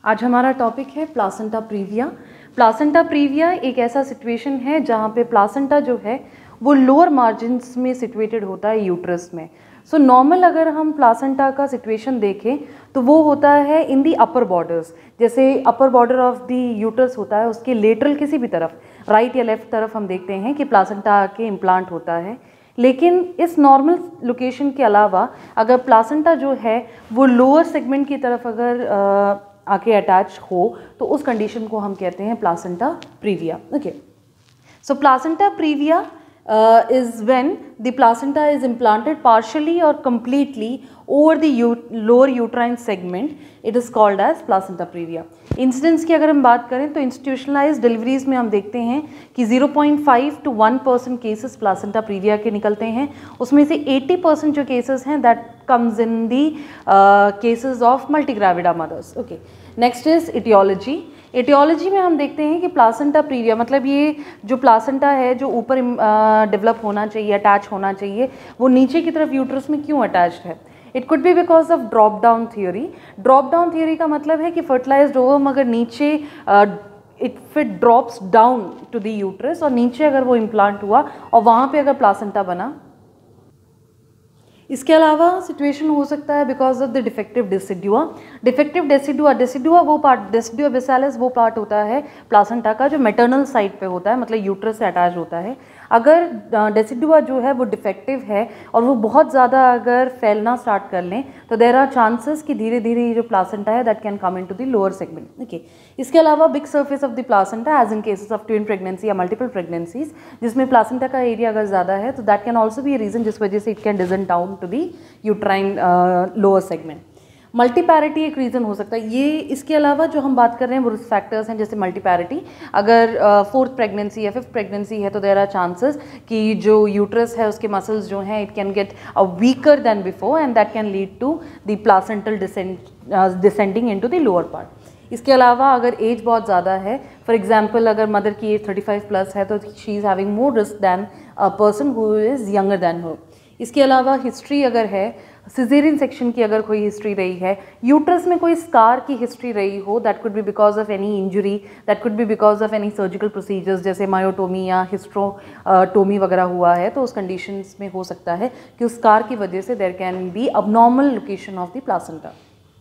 आज हमारा टॉपिक है प्लासेंटा प्रीविया। प्लासेंटा प्रीविया एक ऐसा सिचुएशन है जहाँ पे प्लासेंटा जो है वो लोअर मार्जिन्स में सिचुएटेड होता है यूट्रस में। सो नॉर्मल अगर हम प्लासेंटा का सिचुएशन देखें तो वो होता है इन दी अपर बॉर्डर्स, जैसे upper border of the uterus होता है उसके लेटरल किसी भी तरफ, राइट या लेफ्ट तरफ हम देखते हैं कि प्लासेंटा के इम्प्लांट होता है। लेकिन इस नॉर्मल लोकेशन के अलावा अगर प्लासेंटा जो है वो लोअर सेगमेंट की तरफ अगर आके अटैच हो तो उस कंडीशन को हम कहते हैं placenta previa. Okay, so placenta previa is when the placenta is implanted partially or completely over the lower uterine segment. It is called as placenta previa. Incidence की अगर हम बात करें तो इंस्टीट्यूशनलाइज्ड डिलीवरीज में हम देखते हैं कि 0.5 to 1% केसेस प्लासेंटा प्रीविया के निकलते हैं। उसमें से 80% जो केसेस हैं that comes in the cases of multigravida mothers. Okay, next is etiology. Etiology में हम देखते हैं कि प्लासेंटा प्रीविया मतलब ये जो प्लासेंटा है जो ऊपर डेवलप होना चाहिए, अटैच होना चाहिए, वो नीचे की तरफ यूट्रस में क्यों अटैच्ड है। It could be because of drop down theory. Drop down theory का मतलब है कि फर्टिलाइज्ड ओवम अगर नीचे if it drops down to the uterus और नीचे अगर वो इम्प्लांट हुआ और वहाँ पे अगर प्लासेंटा बना। इसके अलावा सिचुएशन हो सकता है because of the defective decidua. Defective decidua, decidua वो पार्ट, डेसिडुआ बेसालिस वो पार्ट होता है प्लासेंटा का जो मैटरनल साइड पे होता है, मतलब यूट्रस से अटैच होता है। अगर डेसिडुआ जो है वो डिफेक्टिव है और वो बहुत ज़्यादा अगर फैलना स्टार्ट कर लें तो देयर आर चांसेस कि धीरे धीरे ये जो प्लासेंटा है that can come into the lower segment. Okay, इसके अलावा big surface of the placenta as in cases of twin pregnancy या मल्टीपल प्रेगनेंसीज जिसमें प्लासेंटा का एरिया अगर ज़्यादा है तो that can also be a reason जिस वजह से it can descend down to the uterine lower segment. Multiparity एक रीज़न हो सकता है। ये इसके अलावा जो हम बात कर रहे हैं वो रिस्क फैक्टर्स हैं, जैसे मल्टीपैरिटी। अगर फोर्थ प्रेगनेंसी या फिफ्थ प्रेगनेंसी है तो देयर आर चांसेस कि जो यूट्रस है उसके मसल्स जो हैं it can get a weaker than before and that can lead to the placental descending into the lower part. इसके अलावा अगर एज बहुत ज़्यादा है, फॉर एग्जाम्पल अगर मदर की एज 35 प्लस है तो she is having more risk than a person who is younger than her. इसके अलावा हिस्ट्री अगर है, सिजेरियन सेक्शन की अगर कोई हिस्ट्री रही है, यूट्रस में कोई स्कार की हिस्ट्री रही हो, that could be because of any injury, that could be because of any surgical procedures जैसे मायोटोमी या हिस्ट्रोटोमी वगैरह हुआ है तो उस कंडीशंस में हो सकता है कि उस स्कार की वजह से there can be abnormal location of the placenta.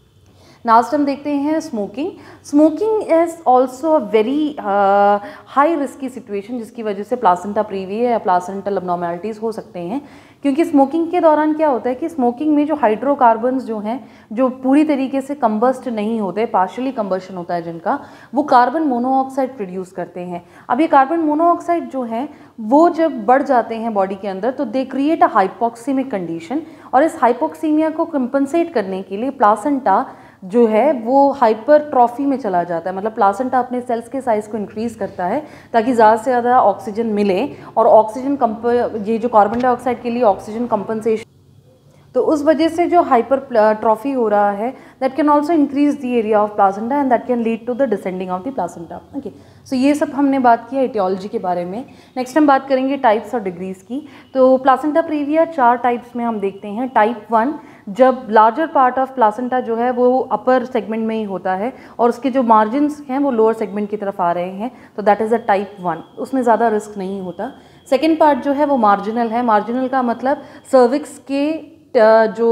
Last हम देखते हैं smoking. Smoking is also a very high risky situation जिसकी वजह से प्लासेंटा प्रीविया या प्लासेंटल अबनॉर्मैलिटीज़ हो सकते हैं, क्योंकि स्मोकिंग के दौरान क्या होता है कि स्मोकिंग में जो हाइड्रोकार्बन्स जो हैं जो पूरी तरीके से कंबस्ट नहीं होते, पार्शियली कंबशन होता है जिनका, वो कार्बन मोनोऑक्साइड प्रोड्यूस करते हैं। अब ये कार्बन मोनोऑक्साइड जो हैं वो जब बढ़ जाते हैं बॉडी के अंदर तो दे क्रिएट अ हाइपोक्सीमिक कंडीशन, और इस हाइपोक्सीमिया को कंपनसेट करने के लिए प्लासेंटा जो है वो हाइपरट्रॉफी में चला जाता है। मतलब प्लासेंटा अपने सेल्स के साइज़ को इंक्रीज़ करता है ताकि ज़्यादा से ज़्यादा ऑक्सीजन मिले, और ऑक्सीजन ये जो कार्बन डाइऑक्साइड के लिए ऑक्सीजन कंपनसेशन, तो उस वजह से जो हाइपरट्रॉफी हो रहा है that can also increase the area of placenta and that can lead to the descending of the placenta. Okay, so ये सब हमने बात किया एटियोलॉजी के बारे में। नेक्स्ट हम बात करेंगे टाइप्स और डिग्रीज की। तो प्लासेंटा प्रीविया 4 टाइप्स में हम देखते हैं। टाइप 1 जब लार्जर पार्ट ऑफ प्लासेंटा जो है वो अपर सेगमेंट में ही होता है और उसके जो मार्जिन्स हैं वो लोअर सेगमेंट की तरफ आ रहे हैं, तो दैट इज़ अ टाइप 1, उसमें ज़्यादा रिस्क नहीं होता। सेकेंड पार्ट जो है वो मार्जिनल है। मार्जिनल का मतलब सर्विक्स के जो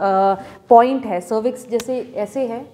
पॉइंट है, सर्विक्स जैसे ऐसे है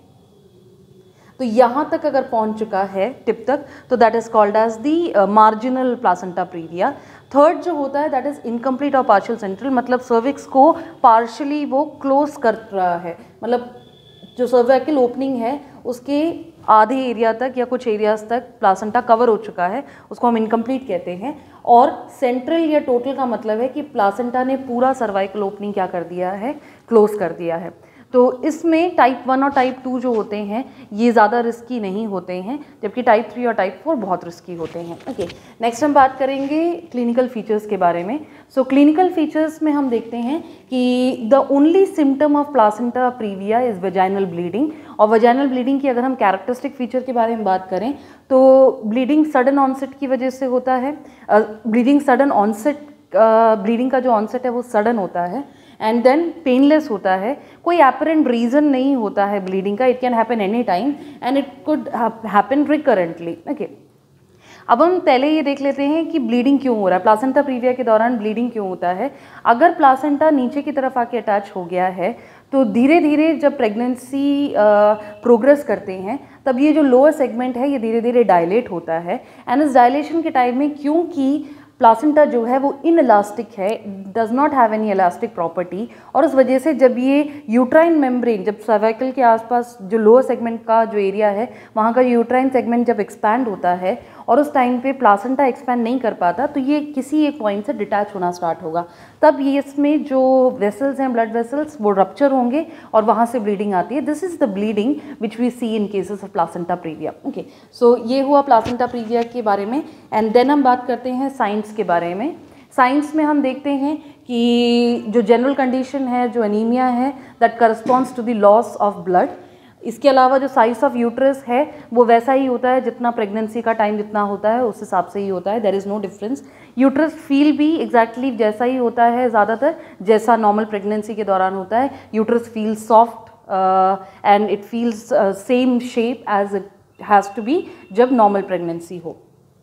तो यहाँ तक अगर पहुँच चुका है टिप तक तो that is called as the marginal placenta previa. Third जो होता है दैट इज़ इनकम्प्लीट और पार्शियल सेंट्रल, मतलब सर्विक्स को पार्शियली वो क्लोज कर रहा है, मतलब जो सर्वाइकल ओपनिंग है उसके आधे एरिया तक या कुछ एरियाज तक प्लासेंटा कवर हो चुका है, उसको हम इनकम्प्लीट कहते हैं। और सेंट्रल या टोटल का मतलब है कि प्लासेंटा ने पूरा सर्वाइकल ओपनिंग क्या कर दिया है, क्लोज कर दिया है। तो इसमें टाइप 1 और टाइप 2 जो होते हैं ये ज़्यादा रिस्की नहीं होते हैं, जबकि टाइप 3 और टाइप 4 बहुत रिस्की होते हैं। ओके, नेक्स्ट हम बात करेंगे क्लिनिकल फीचर्स के बारे में। सो क्लिनिकल फीचर्स में हम देखते हैं कि the only symptom of placenta previa is vaginal bleeding. और वेजाइनल ब्लीडिंग की अगर हम कैरेक्टरिस्टिक फीचर के बारे में बात करें तो ब्लीडिंग सडन ऑनसेट की वजह से होता है। ब्लीडिंग सडन ऑनसेट, ब्लीडिंग का जो ऑनसेट है वो सडन होता है। एंड देन पेनलेस होता है, कोई एपरेंट रीज़न नहीं होता है ब्लीडिंग का, it can happen any time and it could happen recurrently. Okay, अब हम पहले ये देख लेते हैं कि ब्लीडिंग क्यों हो रहा है, प्लासेंटा प्रीविया के दौरान ब्लीडिंग क्यों होता है। अगर प्लासेंटा नीचे की तरफ आके अटैच हो गया है तो धीरे धीरे जब प्रेगनेंसी प्रोग्रेस करते हैं तब ये जो लोअर सेगमेंट है ये धीरे धीरे डायलेट होता है, एंड इस डायलेशन के टाइम में क्योंकि प्लासेंटा जो है वो इनइलास्टिक है, does not have any elastic property, और उस वजह से जब ये यूट्राइन मेम्ब्रेन, जब सर्वाइकल के आसपास जो लोअर सेगमेंट का जो एरिया है वहाँ का यूट्राइन सेगमेंट जब एक्सपैंड होता है और उस टाइम पे प्लासेंटा एक्सपैंड नहीं कर पाता तो ये किसी एक पॉइंट से डिटैच होना स्टार्ट होगा, तब ये इसमें जो वेसल्स हैं, ब्लड वेसल्स, वो रप्चर होंगे और वहाँ से ब्लीडिंग आती है। This is the bleeding which we see in cases of placenta previa. Okay, so ये हुआ प्लासेंटा प्रीविया के बारे में, एंड देन हम बात करते हैं साइंस के बारे में। साइंस में हम देखते हैं कि जो जनरल कंडीशन है, जो एनीमिया है, that corresponds to the loss of blood. इसके अलावा जो साइज ऑफ यूट्रस है वो वैसा ही होता है जितना प्रेगनेंसी का टाइम जितना होता है उस हिसाब से ही होता है, there is no difference. Uterus feel भी एग्जैक्टली जैसा ही होता है ज़्यादातर जैसा नॉर्मल प्रेगनेंसी के दौरान होता है। Uterus feel soft and it feels same shape as it has to be जब नॉर्मल प्रेगनेंसी हो।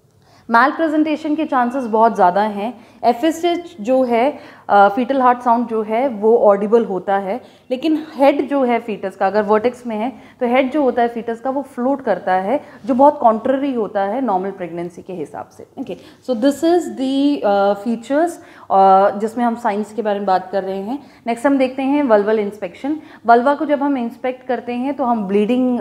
मैल प्रेजेंटेशन के चांसेस बहुत ज़्यादा हैं। FSH जो है फीटल हार्ट साउंड जो है वो ऑडिबल होता है, लेकिन हेड जो है फीटस का, अगर वर्टेक्स में है तो हेड जो होता है फीटस का वो फ्लोट करता है, जो बहुत कॉन्ट्ररी होता है नॉर्मल प्रेगनेंसी के हिसाब से। Okay, so this is the features जिसमें हम साइंस के बारे में बात कर रहे हैं। नेक्स्ट हम देखते हैं वल्वल इंस्पेक्शन। वल्वा को जब हम इंस्पेक्ट करते हैं तो हम ब्लीडिंग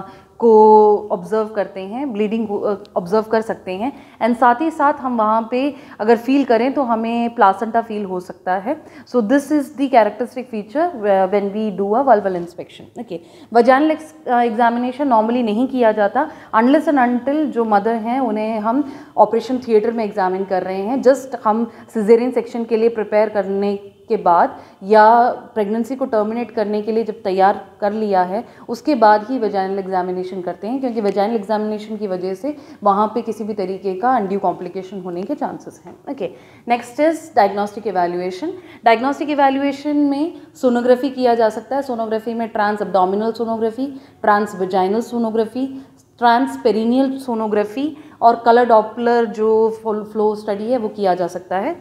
को ऑब्ज़र्व करते हैं, ब्लीडिंग को ऑब्ज़र्व कर सकते हैं, एंड साथ ही साथ हम वहाँ पे अगर फील करें तो हमें प्लासेंटा फील हो सकता है। So this is the characteristic feature when we do a vulval inspection. Okay, vaginal examination normally नहीं किया जाता अनलेस एंड अनटिल जो मदर हैं उन्हें हम ऑपरेशन थिएटर में एग्जामिन कर रहे हैं। जस्ट हम सिजेरियन सेक्शन के लिए प्रिपेयर करने के बाद या प्रेगनेंसी को टर्मिनेट करने के लिए जब तैयार कर लिया है उसके बाद ही वजाइनल एग्जामिनेशन करते हैं, क्योंकि वजाइनल एग्जामिनेशन की वजह से वहाँ पे किसी भी तरीके का अनड्यू कॉम्प्लिकेशन होने के चांसेस हैं। Okay, next is diagnostic evaluation. Diagnostic evaluation में सोनोग्राफी किया जा सकता है। सोनोग्राफी में trans abdominal sonography, trans vaginal sonography, trans perineal sonography और कलर डॉपलर जो फ्लो स्टडी है वो किया जा सकता है।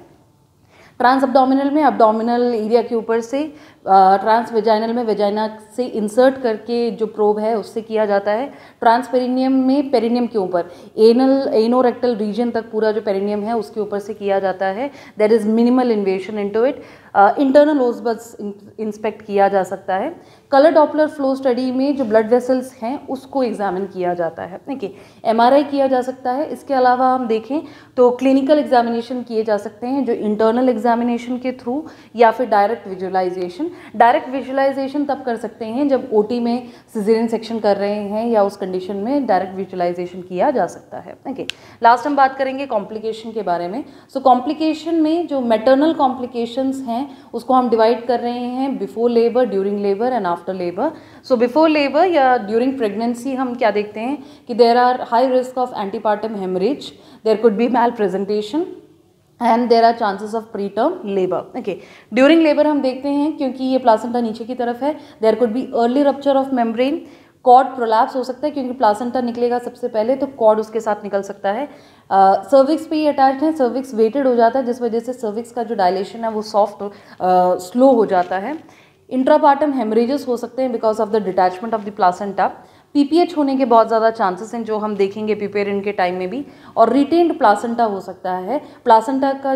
ट्रांस एब्डोमिनल में एब्डोमिनल एरिया के ऊपर से, ट्रांस वेजाइनल में वेजाइना से इंसर्ट करके जो प्रोब है उससे किया जाता है। ट्रांस पेरिनियम में पेरिनियम के ऊपर एनोरेक्टल रीजन तक पूरा जो पेरिनियम है उसके ऊपर से किया जाता है। There is minimal invasion into it. Internal ओसबस इंस्पेक्ट किया जा सकता है। कलर डॉपलर फ्लो स्टडी में जो ब्लड वेसल्स हैं उसको एग्जामिन किया जाता है। देखिए, MRI किया जा सकता है। इसके अलावा हम देखें तो क्लिनिकल एग्जामिनेशन किए जा सकते हैं जो इंटरनल एग्जामिनेशन के थ्रू या फिर डायरेक्ट विजुअलाइजेशन। डायरेक्ट विजुअलाइजेशन तब कर सकते हैं जब OT में सिजेरियन सेक्शन कर रहे हैं या उस कंडीशन में डायरेक्ट विजुअलाइजेशन किया जा सकता है। ओके, लास्ट हम बात करेंगे कॉम्प्लिकेशन के बारे में। सो कॉम्प्लिकेशन में जो मैटरनल कॉम्प्लिकेशंस हैं उसको हम डिवाइड कर रहे हैं before labour, during labour and after labour. So before labour या ड्यूरिंग प्रेगनेंसी हम क्या देखते हैं कि there are high risk of antepartum haemorrhage, there could be malpresentation and there are chances of preterm labour. Okay, during labour हम देखते हैं क्योंकि ये प्लासेंटा नीचे की तरफ है, there could be early rupture of membrane, cord prolapse हो सकता है क्योंकि प्लासेंटा निकलेगा सबसे पहले तो कॉर्ड उसके साथ निकल सकता है। सर्विक्स पे ही अटैच्ड है, सर्विक्स वेटेड हो जाता है जिस वजह से सर्विक्स का जो डायलेशन है वो सॉफ्ट स्लो हो जाता है। इंट्रापार्टम हेमरेजेस हो सकते हैं because of the detachment of the placenta. PPH होने के बहुत ज़्यादा चांसेस हैं जो हम देखेंगे पिपेरिन के टाइम में भी, और रिटेन्ड प्लासेंटा हो सकता है। प्लासेंटा का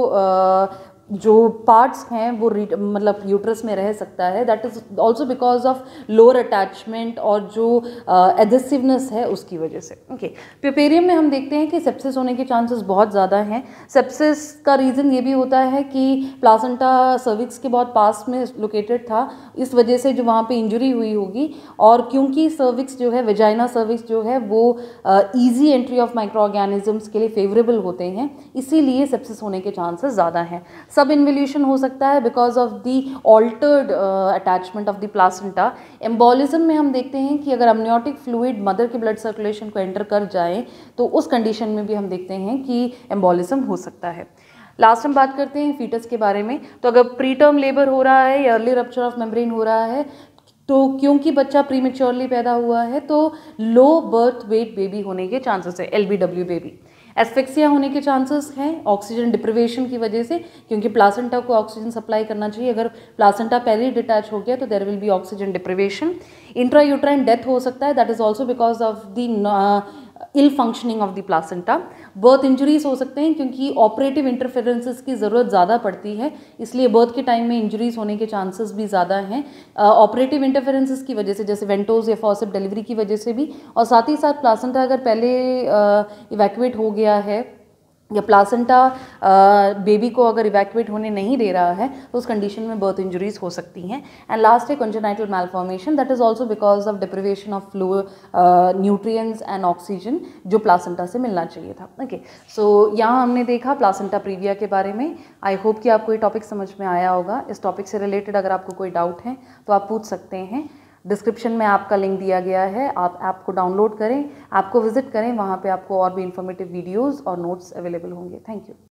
जो पार्ट्स हैं वो मतलब यूट्रस में रह सकता है, that is also because of lower attachment और जो एडेसिवनेस है उसकी वजह से। ओके, पिपेरियम में हम देखते हैं कि सेप्सिस होने के चांसेस बहुत ज़्यादा हैं। सेप्सिस का रीज़न ये भी होता है कि प्लासेंटा सर्विक्स के बहुत पास में लोकेटेड था, इस वजह से जो वहाँ पे इंजरी हुई होगी, और क्योंकि सर्विक्स जो है वेजाइना सर्विक्स जो है वो easy entry of micro organisms के लिए फेवरेबल होते हैं, इसीलिए सेप्सिस होने के चांसेस ज़्यादा हैं। सब इन्वोल्यूशन हो सकता है because of the altered attachment of the placenta. Embolism में हम देखते हैं कि अगर अमनियोटिक फ्लूइड मदर के ब्लड सर्कुलेशन को एंटर कर जाए तो उस कंडीशन में भी हम देखते हैं कि एम्बोलिज्म हो सकता है। लास्ट हम बात करते हैं फीटस के बारे में। तो अगर प्री टर्म लेबर हो रहा है या अर्ली रप्चर ऑफ मेम्ब्रेन हो रहा है, तो क्योंकि बच्चा प्रीमेच्योरली पैदा हुआ है तो लो बर्थ वेट बेबी होने के चांसेस है, LBW बेबी। एस्फिक्सिया होने के चांसेस हैं ऑक्सीजन डिप्रिवेशन की वजह से, क्योंकि प्लासेंटा को ऑक्सीजन सप्लाई करना चाहिए। अगर प्लासेंटा पहले ही डिटैच हो गया तो there will be oxygen deprivation. Intrauterine death हो सकता है, that is also because of the ill functioning of the placenta. Birth injuries हो सकते हैं क्योंकि ऑपरेटिव इंटरफेरेंसेस की ज़रूरत ज़्यादा पड़ती है, इसलिए बर्थ के टाइम में इंजरीज होने के चांसेस भी ज़्यादा हैं ऑपरेटिव इंटरफेरेंसेस की वजह से, जैसे वेंटोज या फॉर्सेप डिलीवरी की वजह से भी। और साथ ही साथ प्लासेंटा अगर पहले इवैक्यूएट हो गया है या प्लासेंटा बेबी को अगर इवैक्यूएट होने नहीं दे रहा है तो उस कंडीशन में बर्थ इंजरीज हो सकती हैं। एंड लास्ट है congenital malformation, that is also because of deprivation of fluid nutrients and oxygen जो प्लासेंटा से मिलना चाहिए था। ओके, सो यहाँ हमने देखा प्लासेंटा प्रीविया के बारे में। आई होप कि आपको ये टॉपिक समझ में आया होगा। इस टॉपिक से रिलेटेड अगर आपको कोई डाउट है तो आप पूछ सकते हैं। डिस्क्रिप्शन में ऐप का लिंक दिया गया है, आप ऐप को डाउनलोड करें, ऐप को विजिट करें, वहाँ पे आपको और भी इंफॉर्मेटिव वीडियोस और नोट्स अवेलेबल होंगे। Thank you.